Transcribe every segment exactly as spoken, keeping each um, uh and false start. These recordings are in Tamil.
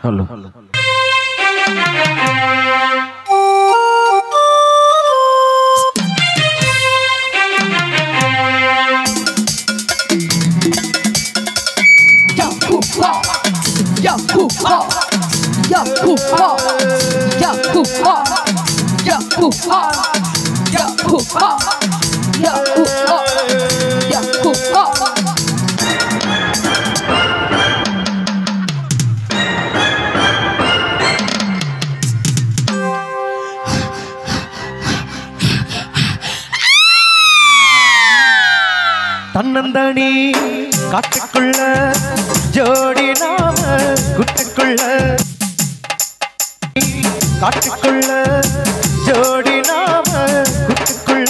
Hello. Hello. தன்னந்தனி காட்டுக்குள்ள ஜோடி நாம குட்டுக்குள்ள காட்டுக்குள்ள ஜோடி நாம குட்டுக்குள்ள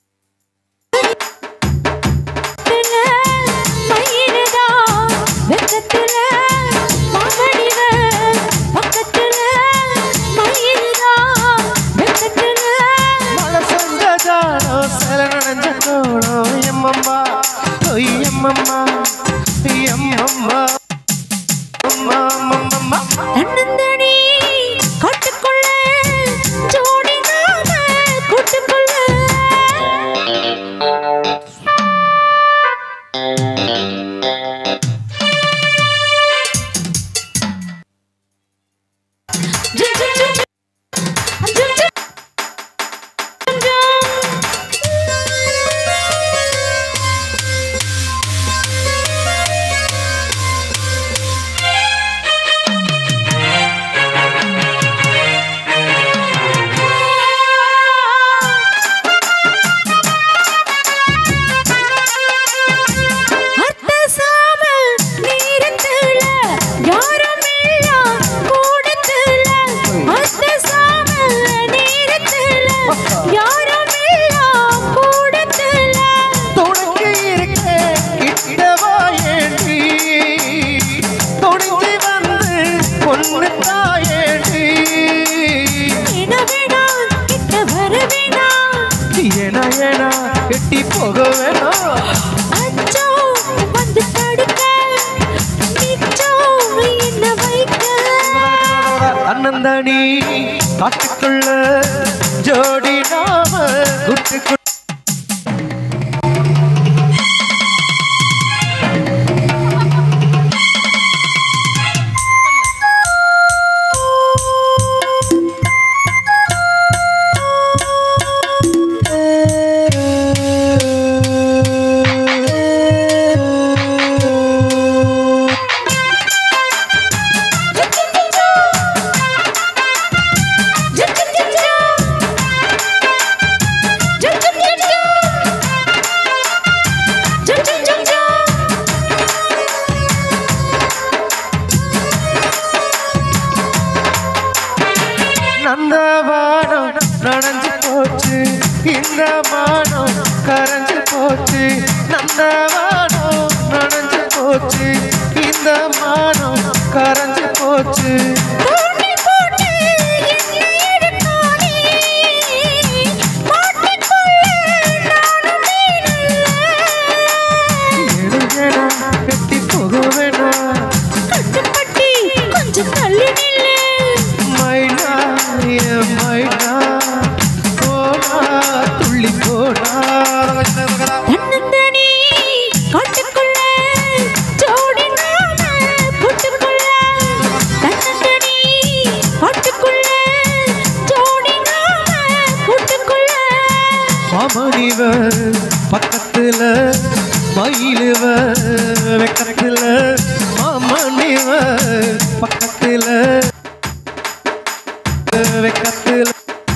Mama, yeah, mama, mama, mama. Thannathani, Kattukulla, jodi naama Kattukulla. Thannathani, Kattukulla, jodi naama Kattukulla. நந்தவானம் நனைஞ்சு போச்சு இந்த மானம் கரைஞ்சு போச்சு நந்தவானம் நனைஞ்சு போச்சு இந்த மானம் கரைஞ்சு போச்சு கட்டி போக வேணாம் கட்டுப்பட்டி கொஞ்சம் தள்ளி நில்லு மைனா மைனா போனா துள்ளி போனா Thannathani, Kattukulla, jodi naama Kattukulla. Thannathani, Kattukulla, jodi naama Kattukulla. மாமணிவ பக்கத்துல மயிலுவ வெக்கத்துல மாமணிவ பக்கத்துல வெக்கத்துல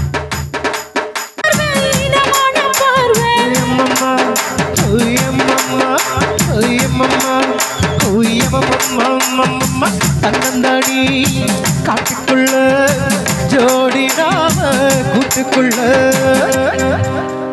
அம்மா ஓயம்மா ஓயம்மா ஓயம்மா தன்னந்தனி காட்டுக்குள்ள ஜோடி நாம கூட்டுக்குள்ள